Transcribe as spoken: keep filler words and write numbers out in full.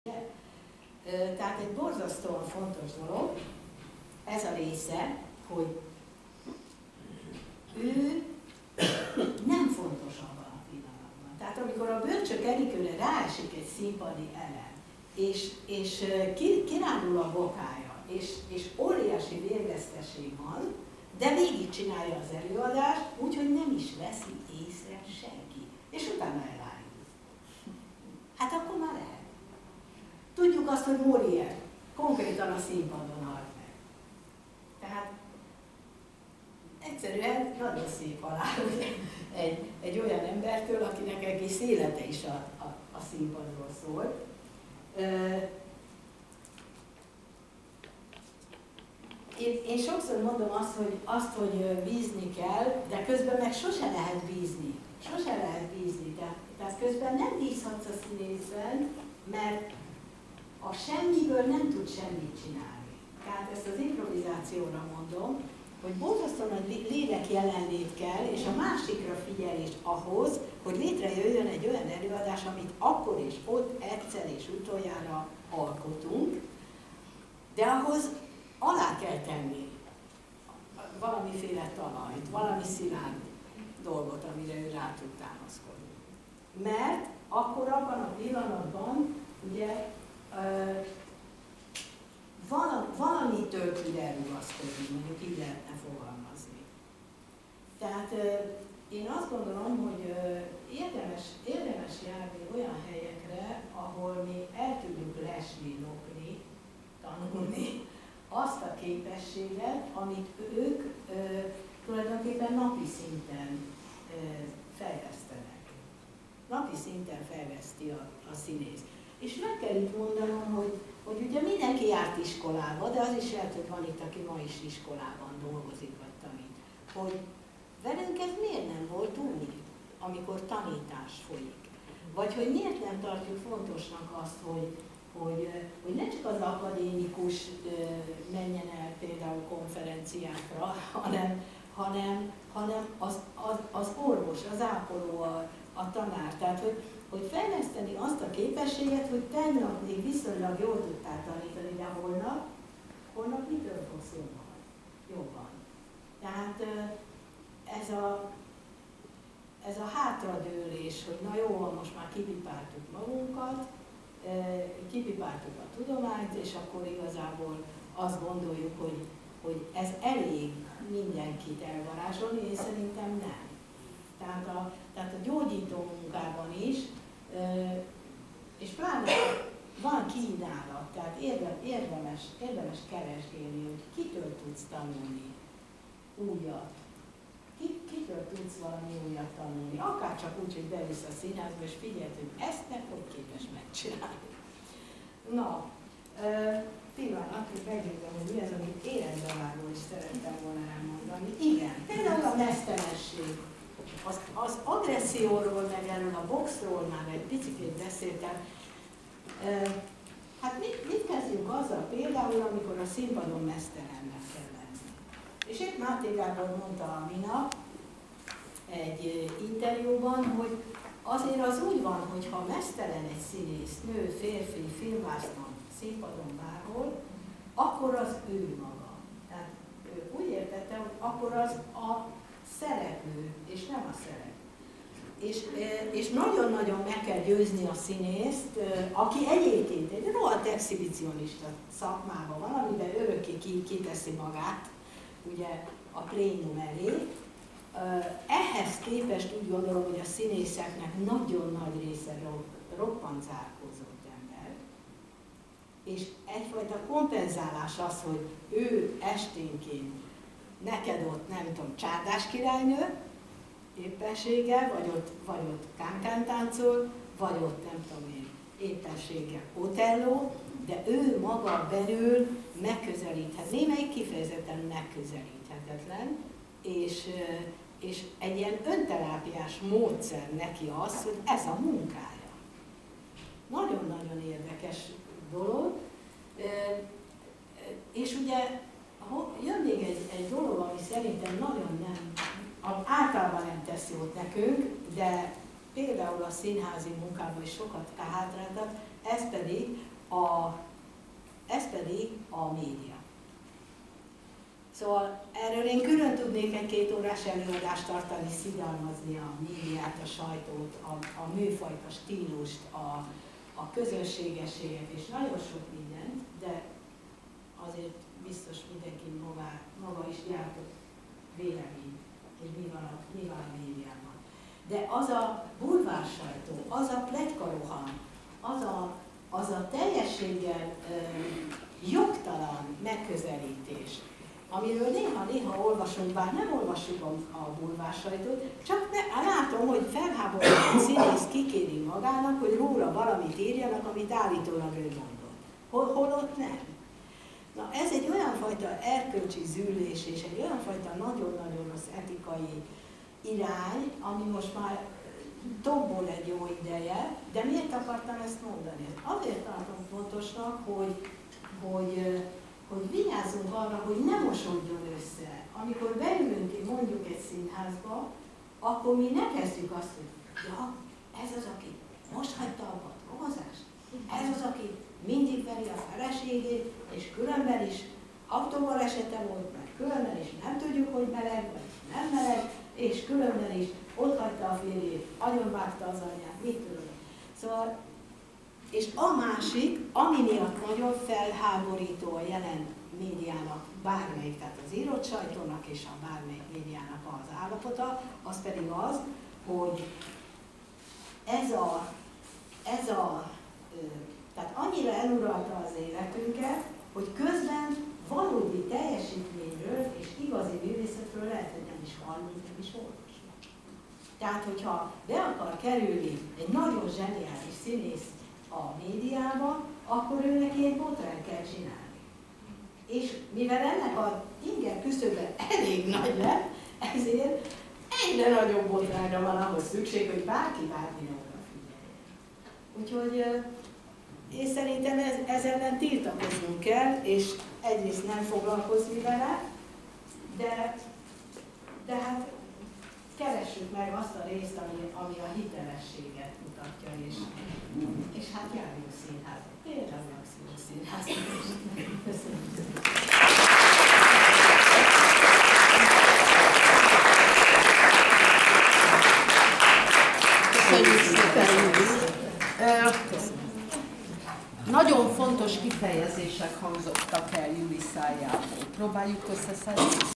Tehát egy borzasztóan fontos dolog, ez a része, hogy ő nem fontos abban a pillanatban. Tehát amikor a Bölcsök Enikőre ráesik egy színpadi elem, és, és kirándul a bokája, és, és óriási vérveszteség van, de végigcsinálja az előadást, úgyhogy nem is veszi észre senki. És utána elájul. Hát akkor már lehet. Tudjuk azt, hogy Molière konkrétan a színpadon halt meg. Tehát egyszerűen nagyon szép halál egy, egy olyan embertől, akinek egész élete is a, a, a színpadról szólt. Én, én sokszor mondom azt hogy, azt, hogy bízni kell, de közben meg sose lehet bízni. Sose lehet bízni. Tehát, tehát közben nem bízhatsz a színészben, mert a semmiből nem tud semmit csinálni. Tehát ezt az improvizációra mondom, hogy borzasztóan nagy lélek jelenlét kell, és a másikra figyelés ahhoz, hogy létrejöjjön egy olyan előadás, amit akkor és ott egyszer és utoljára alkotunk, de ahhoz alá kell tenni valamiféle talajt, valami szilárd dolgot, amire ő rá tud támaszkodni. Mert akkor abban a pillanatban, ugye, Uh, valamitől tud elrugaszkodni, mondjuk így lehetne fogalmazni. Tehát uh, én azt gondolom, hogy uh, érdemes, érdemes járni olyan helyekre, ahol mi el tudjuk lesni, lopni, tanulni azt a képességet, amit ők uh, tulajdonképpen napi szinten uh, fejlesztenek. Napi szinten fejleszti a, a színész. És meg kell itt mondanom, hogy, hogy ugye mindenki járt iskolába, de az is lehet, hogy van itt, aki ma is iskolában dolgozik, vagy tanít. Hogy velünk ez miért nem volt úgy, amikor tanítás folyik? Vagy hogy miért nem tartjuk fontosnak azt, hogy, hogy, hogy ne csak az akadémikus menjen el például konferenciákra, hanem, hanem, hanem az, az, az orvos, az ápoló, a, a tanár. Tehát, hogy, hogy fejleszteni azt a képességet, hogy tegnap még viszonylag jól tudtál tanítani, de holnap, holnap mitől fogsz jobban? jobban. Tehát ez a, ez a hátradőlés, hogy na jó, most már kipipáltuk magunkat, kipipáltuk a tudományt, és akkor igazából azt gondoljuk, hogy, hogy ez elég mindenkit elvarázsolni, és szerintem nem. Tehát a, tehát a gyógyító munkában is, és pláne van kínálat, tehát érdemes, érdemes keresgélni, hogy kitől tudsz tanulni újat, kitől tudsz valami újat tanulni, akár csak úgy, hogy beülsz a színházba, és figyeld, hogy ezt meg hogy képes megcsinálni. Na, pillanat, hogy megnézem, hogy mi az, amit életbevágó is szerettem volna elmondani. Igen, például a mesztelenség. Az, az agresszióról, meg erről a boxról már egy picit beszéltem. Hát mit, mit kezdjünk azzal például, amikor a színpadon mesztelennek kell lenni? És épp Máté Gábor mondta a minap egy interjúban, hogy azért az úgy van, hogy ha mesztelen egy színész, nő, férfi, filmvásznon, színpadon bárhol, akkor az ő maga. Tehát ő úgy értette, hogy akkor az a szereplő, és nem a szereplő. És, és nagyon-nagyon meg kell győzni a színészt, aki egyébként egy rohadt exhibicionista szakmában van, amiben örökké kiteszi magát, ugye a plénum elé. Ehhez képest úgy gondolom, hogy a színészeknek nagyon nagy része roppant zárkózott ember, és egyfajta kompenzálás az, hogy ő esténként neked ott, nem tudom, Csárdás királynő éppenséggel, vagy ott, vagy ott kánkán táncol, vagy ott, nem tudom én, éppenséggel Otello, de ő maga belül megközelíthet, némelyik kifejezetten megközelíthetetlen, és, és egy ilyen önterápiás módszer neki az, hogy ez a munkája. Nagyon-nagyon érdekes dolog, és ugye jön még egy, egy dolog, ami szerintem nagyon nem, általában nem tesz jót nekünk, de például a színházi munkában is sokat hátráltat, ez pedig, a, ez pedig a média. Szóval erről én külön tudnék egy két órás előadást tartani, szidalmazni a médiát, a sajtót, a, a műfajt, a stílust, a, a közönségességet és nagyon sok mindent, de azért biztos mindenki maga, maga is gyártott vélemény, hogy mi van a, mi van a médiában. De az a bulvár sajtó, az a pletykaroham, az a, az a teljességgel ö, jogtalan megközelítés, amiről néha-néha olvasunk, bár nem olvassuk a, a bulvár sajtót, csak ne, látom, hogy felháborodott színész kikéri magának, hogy róla valamit írjanak, amit állítólag ő mondott. Hol, holott nem. Na, ez egy olyan fajta erkölcsi zűlés és egy olyan fajta nagyon-nagyon rossz etikai irány, ami most már tombol egy jó ideje, de miért akartam ezt mondani? Azért tartom fontosnak, hogy, hogy, hogy vigyázzunk arra, hogy ne mosódjon össze. Amikor beülünk mondjuk egy színházba, akkor mi ne kezdjük azt, hogy ja, ez az, aki most hagyta abba a drogozást, ez az, aki mindig veri a feleségét, és különben is autóbalesete volt, mert különben is nem tudjuk, hogy meleg, vagy nem meleg, és különben is ott hagyta a férjét, agyonvágta az anyját, mit tudom. Szóval, és a másik, ami miatt nagyon felháborító a jelen médiának bármelyik, tehát az írott sajtónak és a bármelyik médiának az állapota, az pedig az, hogy ez a, ez a tehát annyira eluralta az életünket, hogy közben valódi teljesítményről és igazi művészetről lehet, hogy nem is hallunk, nem is olvasunk. Tehát, hogyha be akar kerülni egy nagyon zseniális színész a médiába, akkor őnek ilyen botrányt kell csinálni. És mivel ennek a inger küszöbe elég nagy lett, ezért egyre nagyobb botrányra van ahhoz szükség, hogy bárki bármire odafigyeljen. Úgyhogy én szerintem ez, ez ellen tiltakoznunk kell, és egyrészt nem foglalkozni vele, de, de hát keressük meg azt a részt, ami, ami a hitelességet mutatja, és, és hát járjunk színházba. Például a színházba. Köszönöm. Köszönjük. Nagyon fontos kifejezések hangzottak el Júli szájából. Próbáljuk összeszedni.